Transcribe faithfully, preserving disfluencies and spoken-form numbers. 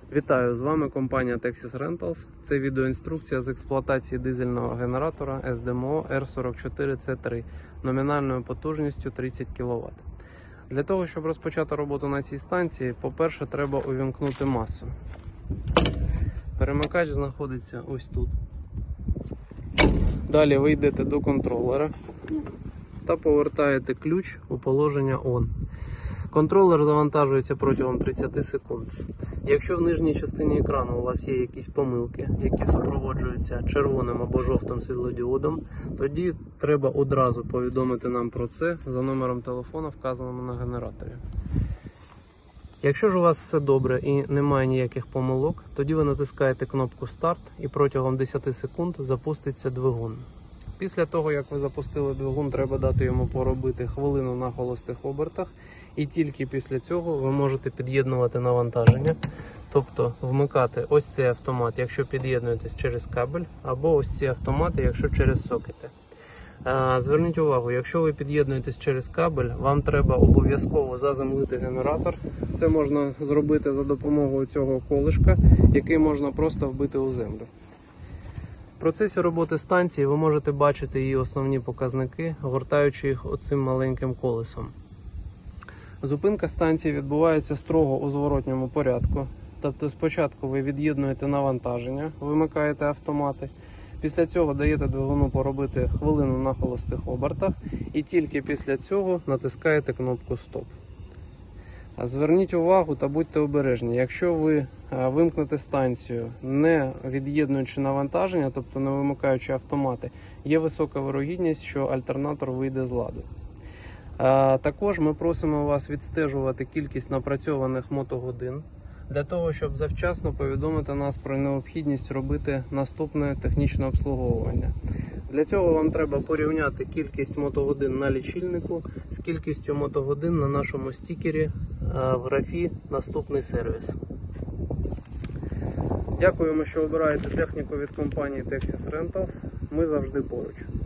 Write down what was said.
Вітаю, з вами компанія Texas Rentals. Це відеоінструкція з експлуатації дизельного генератора ес де ем о ер сорок чотири це три номінальною потужністю тридцять кіловат. Для того, щоб розпочати роботу на цій станції, по-перше, треба увімкнути масу. Перемикач знаходиться ось тут. Далі ви йдете до контролера та повертаєте ключ у положення он. Контролер завантажується протягом тридцяти секунд. Якщо в нижній частині екрану у вас є якісь помилки, які супроводжуються червоним або жовтим світлодіодом, тоді треба одразу повідомити нам про це за номером телефона, вказаним на генераторі. Якщо ж у вас все добре і немає ніяких помилок, тоді ви натискаєте кнопку старт і протягом десяти секунд запуститься двигун. Після того, як ви запустили двигун, треба дати йому поробити хвилину на холостих обертах, і тільки після цього ви можете під'єднувати навантаження, тобто вмикати ось цей автомат, якщо під'єднуєтесь через кабель, або ось ці автомати, якщо через сокети. Зверніть увагу, якщо ви під'єднуєтесь через кабель, вам треба обов'язково заземлити генератор. Це можна зробити за допомогою цього колишка, який можна просто вбити у землю. В процесі роботи станції ви можете бачити її основні показники, гортаючи їх оцим маленьким колесом. Зупинка станції відбувається строго у зворотньому порядку. Тобто спочатку ви від'єднуєте навантаження, вимикаєте автомати, після цього даєте двигуну поробити хвилину на холостих обертах і тільки після цього натискаєте кнопку стоп. Зверніть увагу та будьте обережні, якщо ви вимкнете станцію, не від'єднуючи навантаження, тобто не вимикаючи автомати, є висока вирогідність, що альтернатор вийде з ладу. Також ми просимо вас відстежувати кількість напрацьованих мотогодин, для того, щоб завчасно повідомити нас про необхідність робити наступне технічне обслуговування. Для цього вам треба порівняти кількість мотогодин на лічильнику з кількістю мотогодин на нашому стікері в графі «Наступний сервіс». Дякуємо, що обираєте техніку від компанії Texas Rentals. Ми завжди поруч.